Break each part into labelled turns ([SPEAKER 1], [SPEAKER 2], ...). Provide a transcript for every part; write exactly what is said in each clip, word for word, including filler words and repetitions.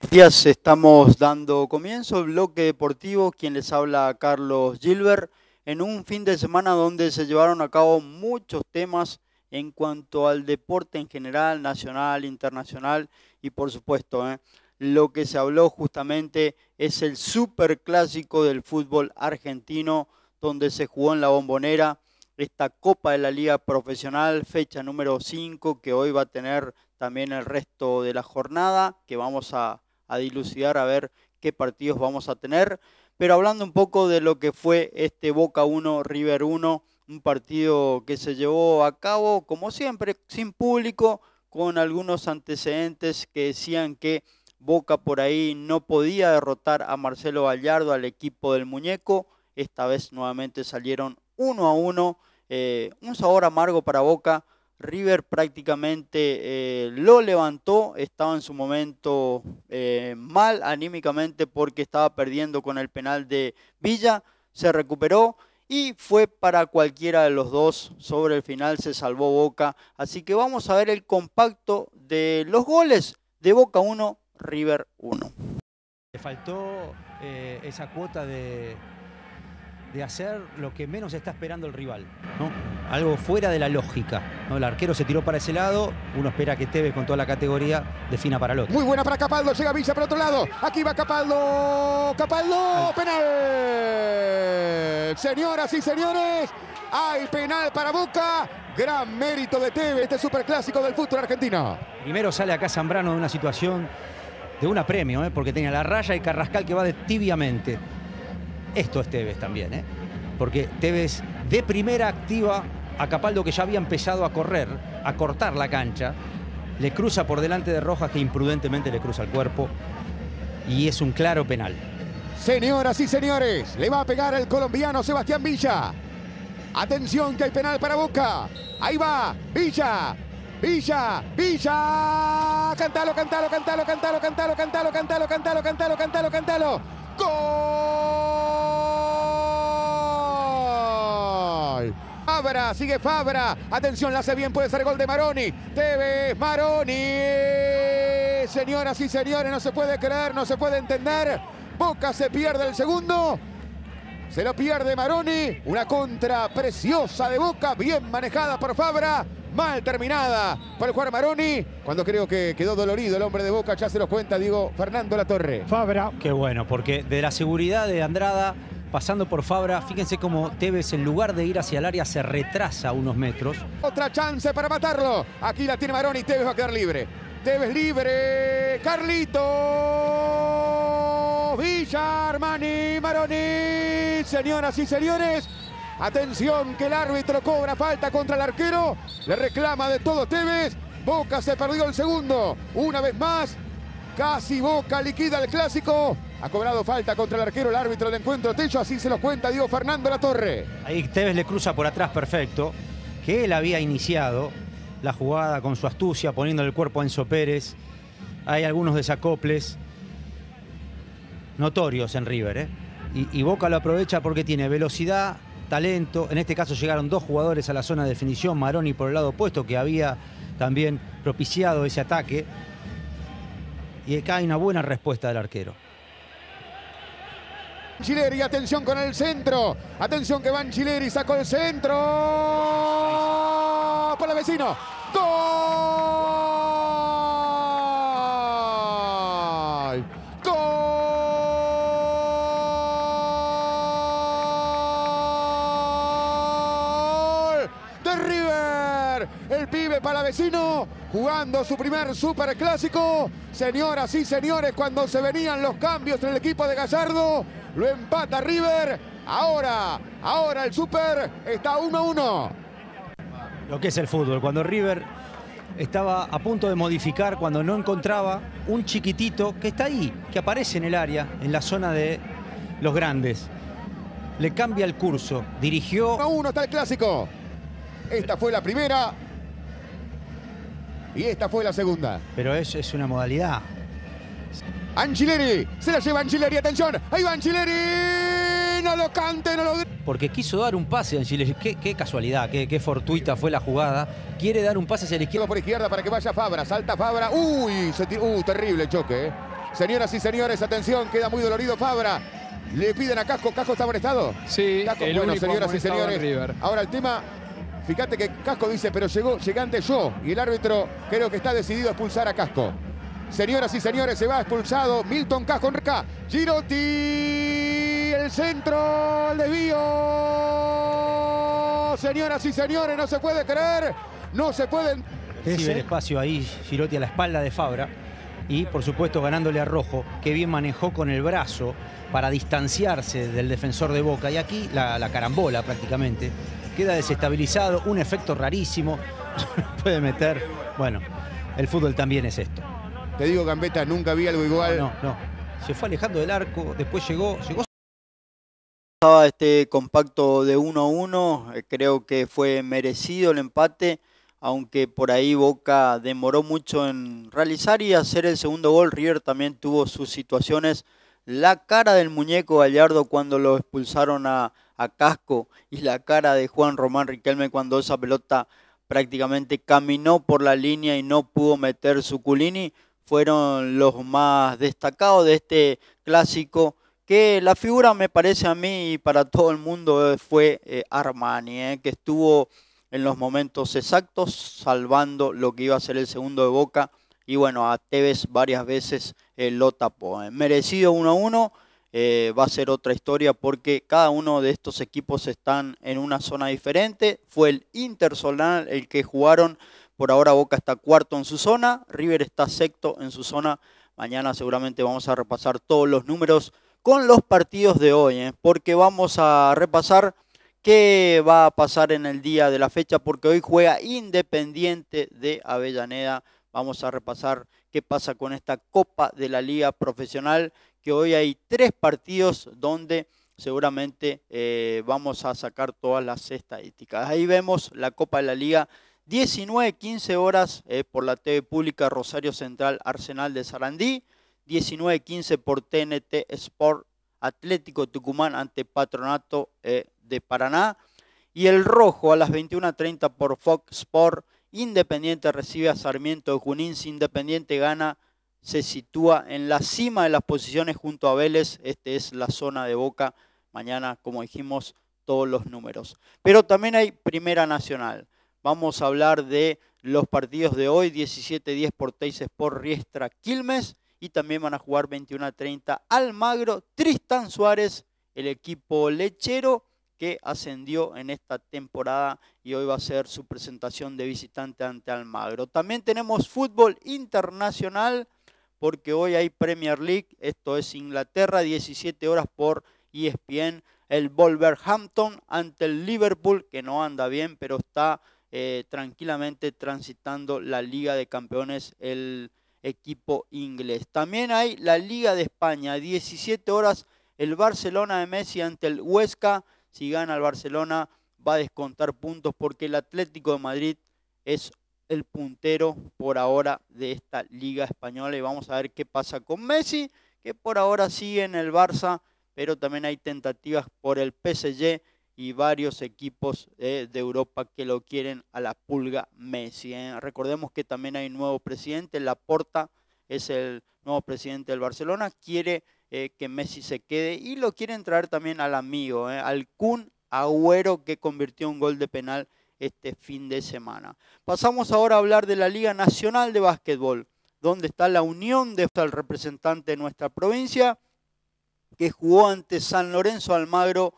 [SPEAKER 1] Días, estamos dando comienzo al bloque deportivo, quien les habla Carlos Gilbert, en un fin de semana donde se llevaron a cabo muchos temas en cuanto al deporte en general, nacional, internacional y por supuesto, ¿eh? lo que se habló justamente es el superclásico del fútbol argentino, donde se jugó en la Bombonera esta Copa de la Liga Profesional, fecha número cinco, que hoy va a tener también el resto de la jornada, que vamos a a dilucidar a ver qué partidos vamos a tener, pero hablando un poco de lo que fue este Boca uno, River uno, un partido que se llevó a cabo, como siempre, sin público, con algunos antecedentes que decían que Boca por ahí no podía derrotar a Marcelo Gallardo, al equipo del muñeco. Esta vez nuevamente salieron uno a uno, eh, un sabor amargo para Boca. River prácticamente eh, lo levantó, estaba en su momento eh, mal anímicamente porque estaba perdiendo con el penal de Villa, se recuperó y fue para cualquiera de los dos, sobre el final se salvó Boca, así que vamos a ver el compacto de los goles de Boca uno, River uno.
[SPEAKER 2] Le faltó eh, esa cuota de... de hacer lo que menos está esperando el rival, ¿no? Algo fuera de la lógica, ¿no? El arquero se tiró para ese lado, uno espera que Tevez con toda la categoría defina para el otro.
[SPEAKER 3] Muy buena para Capaldo, llega Villa por otro lado, aquí va Capaldo, Capaldo, penal. Señoras y señores, hay penal para Boca, gran mérito de Tevez, este superclásico del fútbol argentino.
[SPEAKER 2] Primero sale acá Zambrano de una situación de un apremio, ¿eh? Porque tenía la raya y Carrascal que va de tibiamente. Esto es Tevez también, ¿eh? Porque Tevez de primera activa a Capaldo, que ya había empezado a correr, a cortar la cancha, le cruza por delante de Rojas, que imprudentemente le cruza el cuerpo, y es un claro penal.
[SPEAKER 3] Señoras y señores, le va a pegar el colombiano Sebastián Villa. Atención que hay penal para Boca. Ahí va, Villa, Villa, Villa. Cantalo, cantalo, cantalo, cantalo, cantalo, cantalo, cantalo, cantalo, cantalo, cantalo, cantalo. ¡Gol! Fabra, sigue Fabra. Atención, la hace bien, puede ser gol de Maroni. Tevez, Maroni. Señoras y señores, no se puede creer, no se puede entender. Boca se pierde el segundo. Se lo pierde Maroni. Una contra preciosa de Boca, bien manejada por Fabra. Mal terminada por el jugador Maroni. Cuando creo que quedó dolorido el hombre de Boca, ya se los cuenta, digo, Fernando Latorre.
[SPEAKER 2] Fabra. Qué bueno, porque de la seguridad de Andrada, pasando por Fabra, fíjense cómo Tevez, en lugar de ir hacia el área, se retrasa unos metros.
[SPEAKER 3] Otra chance para matarlo. Aquí la tiene Maroni, Tevez va a quedar libre. Tevez libre. Carlito. Villa, Armani, Maroni. Señoras y señores, atención que el árbitro cobra falta contra el arquero. Le reclama de todo Tevez. Boca se perdió el segundo. Una vez más, casi Boca liquida el clásico. Ha cobrado falta contra el arquero, el árbitro del encuentro Tello. Así se los cuenta Diego Fernando Latorre.
[SPEAKER 2] Ahí Tevez le cruza por atrás perfecto, que él había iniciado la jugada con su astucia, poniendo el cuerpo a Enzo Pérez. Hay algunos desacoples notorios en River, ¿eh? Y, y Boca lo aprovecha porque tiene velocidad, talento. En este caso llegaron dos jugadores a la zona de definición, Maroni por el lado opuesto, que había también propiciado ese ataque. Y acá hay una buena respuesta del arquero.
[SPEAKER 3] Angileri, atención con el centro. Atención que va Angileri, sacó el centro. Por el vecino. ¡Gol! ¡Gol! De River. El pibe Palavecino jugando su primer superclásico. Señoras y señores, cuando se venían los cambios en el equipo de Gallardo, lo empata River. Ahora, ahora el Super está uno a uno.
[SPEAKER 2] Lo que es el fútbol, cuando River estaba a punto de modificar, cuando no encontraba un chiquitito que está ahí, que aparece en el área, en la zona de los grandes. Le cambia el curso, dirigió...
[SPEAKER 3] uno a uno está el clásico. Esta fue la primera y esta fue la segunda.
[SPEAKER 2] Pero es, es una modalidad.
[SPEAKER 3] Angileri, se la lleva Angileri, atención, ahí va Angileri, no lo cante, no lo...
[SPEAKER 2] Porque quiso dar un pase a Angileri, qué, qué casualidad, qué, qué fortuita fue la jugada. Quiere dar un pase hacia la izquierda.
[SPEAKER 3] Por izquierda para que vaya Fabra, salta Fabra, uy, se tiró, uh, terrible choque, eh. Señoras y señores, atención, queda muy dolorido Fabra. Le piden a Casco, ¿Casco está amonestado?
[SPEAKER 4] Sí,
[SPEAKER 3] Casco,
[SPEAKER 4] el
[SPEAKER 3] bueno,
[SPEAKER 4] único
[SPEAKER 3] señoras y
[SPEAKER 4] amonestado en
[SPEAKER 3] señores.
[SPEAKER 4] River.
[SPEAKER 3] Ahora el tema, fíjate que Casco dice, pero llegó, llegué antes yo. Y el árbitro creo que está decidido a expulsar a Casco. Señoras y señores, se va expulsado Milton Casco. Girotti, el centro, el desvío. Señoras y señores, no se puede creer, no se pueden...
[SPEAKER 2] Recibe el espacio ahí Girotti a la espalda de Fabra y por supuesto ganándole a Rojo, que bien manejó con el brazo para distanciarse del defensor de Boca. Y aquí la, la carambola prácticamente. Queda desestabilizado, un efecto rarísimo. Puede meter... Bueno, el fútbol también es esto.
[SPEAKER 3] Te digo, Gambetta, nunca vi algo igual.
[SPEAKER 2] No, no, no. Se fue alejando del arco, después llegó... llegó...
[SPEAKER 1] Estaba este compacto de uno a uno, eh, creo que fue merecido el empate, aunque por ahí Boca demoró mucho en realizar y hacer el segundo gol. River también tuvo sus situaciones. La cara del muñeco Gallardo cuando lo expulsaron a, a Casco y la cara de Juan Román Riquelme cuando esa pelota prácticamente caminó por la línea y no pudo meter Zuculini, fueron los más destacados de este clásico, que la figura me parece a mí y para todo el mundo fue eh, Armani, eh, que estuvo en los momentos exactos salvando lo que iba a ser el segundo de Boca y bueno, a Tevez varias veces eh, lo tapó. Eh. Merecido uno a uno, eh, va a ser otra historia porque cada uno de estos equipos están en una zona diferente. Fue el Interzonal el que jugaron. Por ahora Boca está cuarto en su zona, River está sexto en su zona. Mañana seguramente vamos a repasar todos los números con los partidos de hoy, ¿eh? Porque vamos a repasar qué va a pasar en el día de la fecha, porque hoy juega Independiente de Avellaneda. Vamos a repasar qué pasa con esta Copa de la Liga Profesional, que hoy hay tres partidos donde seguramente eh, vamos a sacar todas las estadísticas. Ahí vemos la Copa de la Liga. diecinueve quince horas eh, por la T V pública Rosario Central Arsenal de Sarandí, diecinueve quince por T N T Sport Atlético Tucumán ante Patronato eh, de Paraná, y el rojo a las veintiuna treinta por Fox Sport. Independiente recibe a Sarmiento de Junín. Si Independiente gana, se sitúa en la cima de las posiciones junto a Vélez. Este es la zona de Boca. Mañana, como dijimos, todos los números. Pero también hay Primera Nacional. Vamos a hablar de los partidos de hoy. diecisiete diez por Teis Sport Riestra Quilmes. Y también van a jugar veintiuna treinta Almagro Tristán Suárez, el equipo lechero que ascendió en esta temporada y hoy va a ser su presentación de visitante ante Almagro. También tenemos fútbol internacional porque hoy hay Premier League, esto es Inglaterra, diecisiete horas por E S P N, el Wolverhampton ante el Liverpool, que no anda bien, pero está eh, tranquilamente transitando la Liga de Campeones, el equipo inglés. También hay la Liga de España, diecisiete horas, el Barcelona de Messi ante el Huesca. Si gana el Barcelona va a descontar puntos porque el Atlético de Madrid es el puntero por ahora de esta Liga Española y vamos a ver qué pasa con Messi, que por ahora sigue en el Barça, pero también hay tentativas por el P S G y varios equipos eh, de Europa que lo quieren a la pulga Messi. ¿eh? Recordemos que también hay un nuevo presidente, Laporta es el nuevo presidente del Barcelona, quiere eh, que Messi se quede y lo quieren traer también al amigo, ¿eh? al Kun Agüero, que convirtió un gol de penal este fin de semana. Pasamos ahora a hablar de la Liga Nacional de Básquetbol, donde está la Unión, de el representante de nuestra provincia, que jugó ante San Lorenzo Almagro,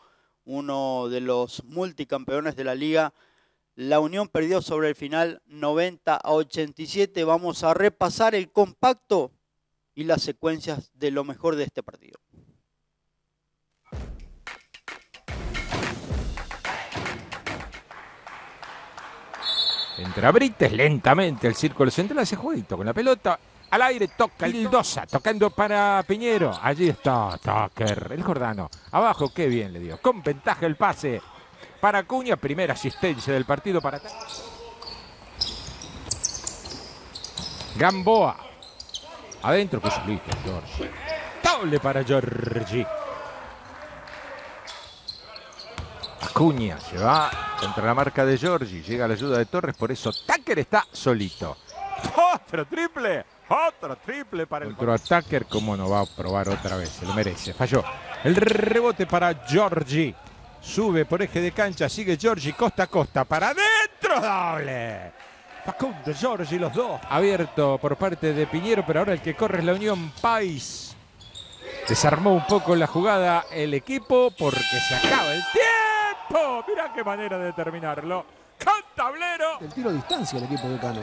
[SPEAKER 1] uno de los multicampeones de la liga. La Unión perdió sobre el final noventa a ochenta y siete. Vamos a repasar el compacto y las secuencias de lo mejor de este partido.
[SPEAKER 5] Entra Brites lentamente el círculo central, hace jueguito con la pelota. Al aire toca Ildosa, tocando para Piñero. Allí está Tucker, el jordano. Abajo, qué bien le dio. Con ventaja el pase para Acuña. Primera asistencia del partido para Gamboa. Adentro, que solito, Giorgi. Doble para Giorgi. Acuña se va contra la marca de Giorgi. Llega la ayuda de Torres, por eso Tucker está solito. ¡Otro triple! Otro triple para el contraataque. ¿Cómo no va a probar otra vez? Se lo merece. Falló. El rebote para Giorgi. Sube por eje de cancha. Sigue Giorgi costa a costa. Para adentro. Doble. Facundo, Giorgi, los dos. Abierto por parte de Piñero, pero ahora el que corre es la Unión País. Desarmó un poco la jugada el equipo porque se acaba el tiempo. Mirá qué manera de terminarlo. Con tablero.
[SPEAKER 4] El tiro a distancia el equipo de Cano.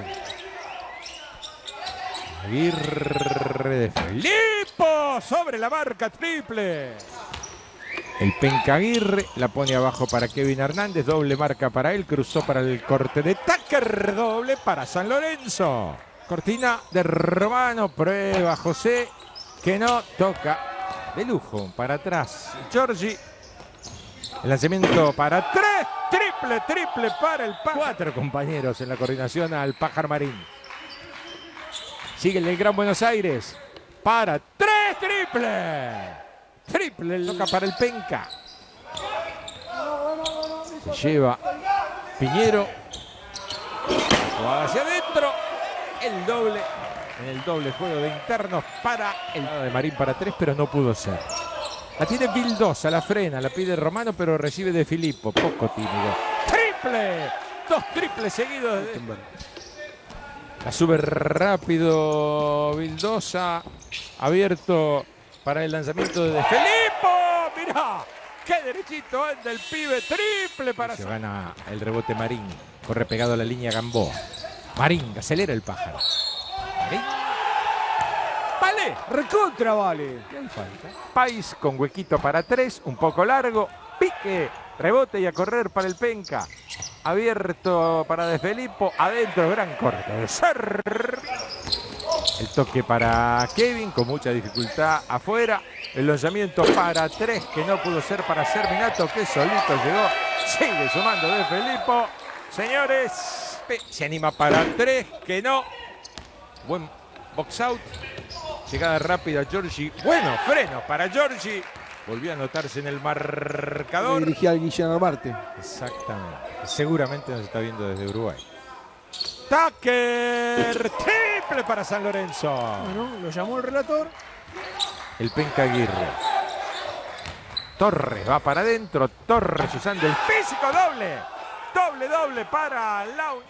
[SPEAKER 5] Aguirre de Felipo sobre la marca triple. El Penca Aguirre la pone abajo para Kevin Hernández. Doble marca para él. Cruzó para el corte de Tucker. Doble para San Lorenzo. Cortina de Romano. Prueba José. Que no toca. De lujo. Para atrás. Giorgi. El lanzamiento para tres. Triple, triple para el Pájaro. Cuatro compañeros en la coordinación al Pájaro Marín. Sigue el Gran Buenos Aires. Para tres. Triple. Triple. Toca para el Penca. Se lleva Piñero. Jugada hacia adentro. El doble. En el doble juego de internos para el de Marín para tres, pero no pudo ser. La tiene Vildosa, la frena, la pide Romano, pero recibe de Filippo, poco tímido. ¡Triple! Dos triples seguidos. De... La sube rápido Vildosa. Abierto para el lanzamiento de Filippo. ¡Mirá! ¡Qué derechito anda el pibe! ¡Triple para... Se gana el rebote Marín. Corre pegado a la línea Gamboa. Marín, acelera el Pájaro. Marín. ¡Vale!
[SPEAKER 4] ¡Recontra vale!
[SPEAKER 5] ¿Qué hay falta? País con huequito para tres, un poco largo. Pique, rebote y a correr para el Penca. Abierto para De Filippo. Adentro, gran corte. El toque para Kevin con mucha dificultad afuera. El lanzamiento para tres que no pudo ser para Serminato, que solito llegó. Sigue sumando De Filippo. Señores, se anima para tres, que no. Buen box out. Llegada rápida Giorgi. Bueno, freno para Giorgi. Volvió a anotarse en el marcador.
[SPEAKER 4] Dirigía al Guillermo Marte.
[SPEAKER 5] Exactamente. Seguramente nos está viendo desde Uruguay. Tucker. Triple para San Lorenzo.
[SPEAKER 4] Bueno, lo llamó el relator.
[SPEAKER 5] El Penca Aguirre. Torres va para adentro. Torres usando el físico doble. Doble, doble para la Unión.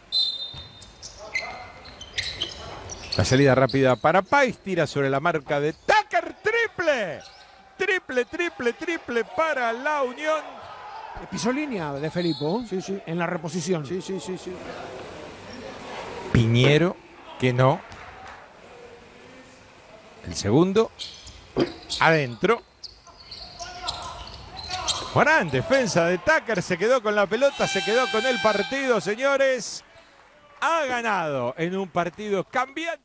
[SPEAKER 5] La salida rápida para País. Tira sobre la marca de Tucker. Triple. Triple, triple, triple para la Unión.
[SPEAKER 4] Pisó línea de Filippo. Sí, sí. En la reposición.
[SPEAKER 2] Sí, sí, sí, sí.
[SPEAKER 5] Piñero, que no. El segundo. Adentro. Gran defensa de Tucker. Se quedó con la pelota. Se quedó con el partido, señores. Ha ganado en un partido cambiante.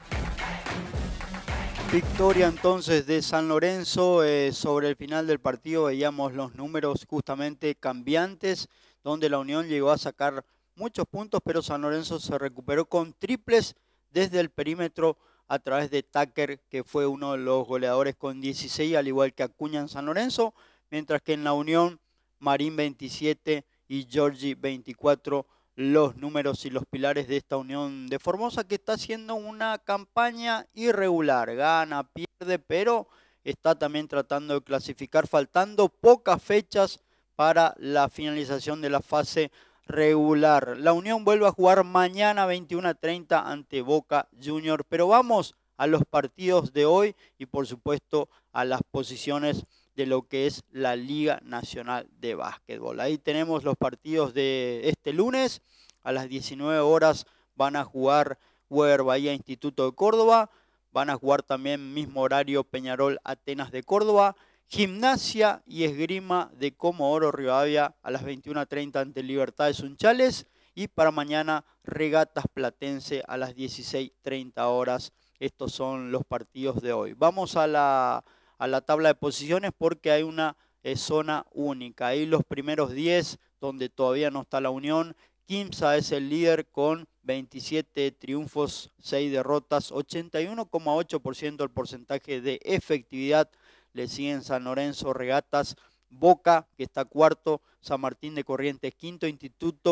[SPEAKER 1] Victoria entonces de San Lorenzo. Eh, sobre el final del partido veíamos los números justamente cambiantes, donde la Unión llegó a sacar muchos puntos, pero San Lorenzo se recuperó con triples desde el perímetro a través de Tucker, que fue uno de los goleadores con dieciséis, al igual que Acuña en San Lorenzo, mientras que en la Unión Marín veintisiete y Giorgi veinticuatro. Los números y los pilares de esta Unión de Formosa, que está haciendo una campaña irregular, gana, pierde, pero está también tratando de clasificar, faltando pocas fechas para la finalización de la fase regular. La Unión vuelve a jugar mañana veintiuno a treinta ante Boca Juniors, pero vamos a los partidos de hoy y por supuesto a las posiciones de lo que es la Liga Nacional de Básquetbol. Ahí tenemos los partidos de este lunes. A las diecinueve horas van a jugar Weber Bahía Instituto de Córdoba. Van a jugar también mismo horario Peñarol Atenas de Córdoba. Gimnasia y Esgrima de Comodoro Rivadavia a las veintiuno a treinta ante Libertad de Sunchales. Y para mañana Regatas Platense a las dieciséis treinta horas. Estos son los partidos de hoy. Vamos a la... a la tabla de posiciones porque hay una eh, zona única. Ahí los primeros diez donde todavía no está la Unión. Quimsa es el líder con veintisiete triunfos, seis derrotas, ochenta y uno coma ocho por ciento el porcentaje de efectividad. Le siguen San Lorenzo, Regatas, Boca, que está cuarto, San Martín de Corrientes quinto, Instituto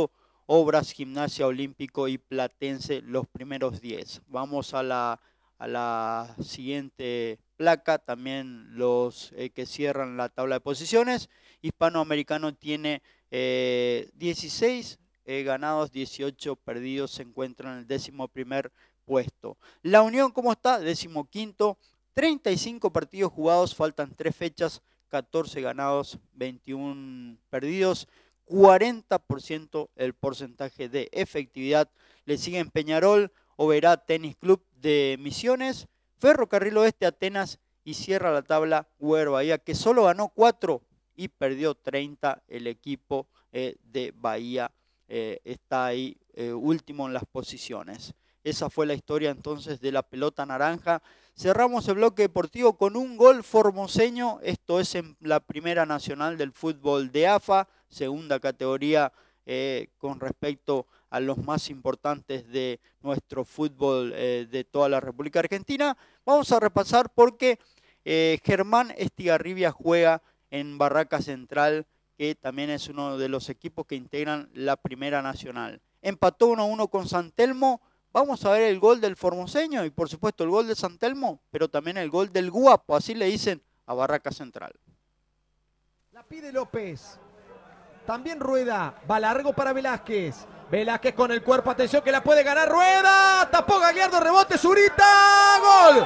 [SPEAKER 1] Obras, Gimnasia Olímpico y Platense los primeros diez. Vamos a la, a la siguiente placa, también los eh, que cierran la tabla de posiciones. Hispanoamericano tiene eh, dieciséis eh, ganados, dieciocho perdidos, se encuentra en el décimo primer puesto. La Unión, ¿cómo está? Décimo quinto, treinta y cinco partidos jugados, faltan tres fechas, catorce ganados, veintiuno perdidos, cuarenta por ciento el porcentaje de efectividad. Le siguen Peñarol, Oberá Tenis Club de Misiones, Ferrocarril Oeste, Atenas y cierra la tabla Güero Bahía, que solo ganó cuatro y perdió treinta. El equipo eh, de Bahía eh, está ahí eh, último en las posiciones. Esa fue la historia entonces de la pelota naranja. Cerramos el bloque deportivo con un gol formoseño. Esto es en la Primera Nacional del Fútbol de A F A, segunda categoría eh, con respecto a los más importantes de nuestro fútbol eh, de toda la República Argentina. Vamos a repasar porque eh, Germán Estigarribia juega en Barraca Central, que también es uno de los equipos que integran la Primera Nacional. Empató uno a uno con San Telmo. Vamos a ver el gol del formoseño y por supuesto el gol de San Telmo, pero también el gol del Guapo, así le dicen a Barraca Central.
[SPEAKER 6] La pide López. También Rueda. Va largo para Velázquez. Velázquez con el cuerpo. Atención que la puede ganar Rueda. Tapó Gagliardo. Rebote Zurita. ¡Gol!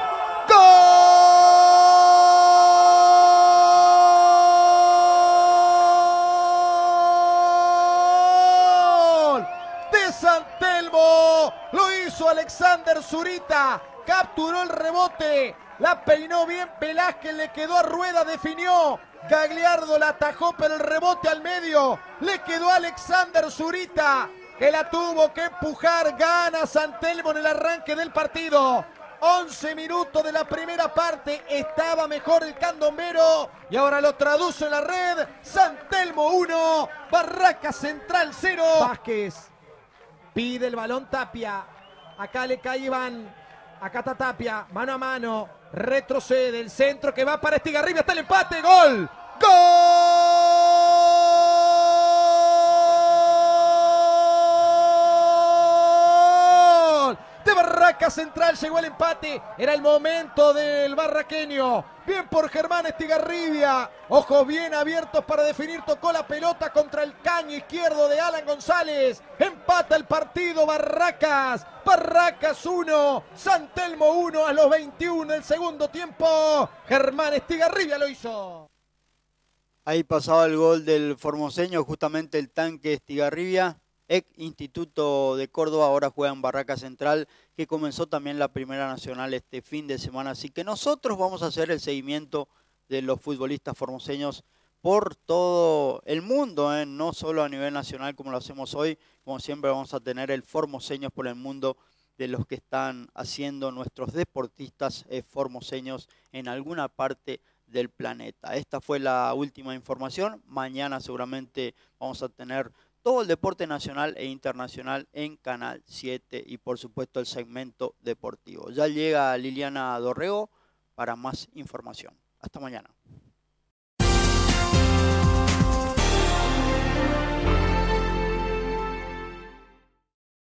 [SPEAKER 6] ¡Gol! De San Telmo. Lo hizo Alexander Zurita. Capturó el rebote. La peinó bien Velázquez. Le quedó a Rueda. Definió. Gagliardo la atajó, pero el rebote al medio le quedó a Alexander Zurita, que la tuvo que empujar. Gana San Telmo en el arranque del partido. once minutos de la primera parte. Estaba mejor el candombero y ahora lo traduce en la red. San Telmo uno, Barraca Central cero. Vázquez pide el balón Tapia. Acá le cae Iván. Acá está Tapia, mano a mano. Retrocede el centro que va para Estigarribia. Está el empate. ¡Gol! ¡Gol! De Barraca Central llegó el empate. Era el momento del barraqueño. Bien por Germán Estigarribia. Ojos bien abiertos para definir. Tocó la pelota contra el caño izquierdo de Alan González. Empata el partido Barracas. Barracas uno, San Telmo uno a los veintiuno del segundo tiempo. Germán Estigarribia lo hizo.
[SPEAKER 1] Ahí pasaba el gol del formoseño, justamente el tanque Estigarribia, ex Instituto de Córdoba, ahora juega en Barraca Central, que comenzó también la Primera Nacional este fin de semana. Así que nosotros vamos a hacer el seguimiento de los futbolistas formoseños por todo el mundo, ¿eh? No solo a nivel nacional como lo hacemos hoy. Como siempre vamos a tener el Formoseños por el mundo, de los que están haciendo nuestros deportistas eh, formoseños en alguna parte del planeta. Esta fue la última información. Mañana seguramente vamos a tener todo el deporte nacional e internacional en Canal siete y por supuesto el segmento deportivo. Ya llega Liliana Dorrego para más información. Hasta mañana.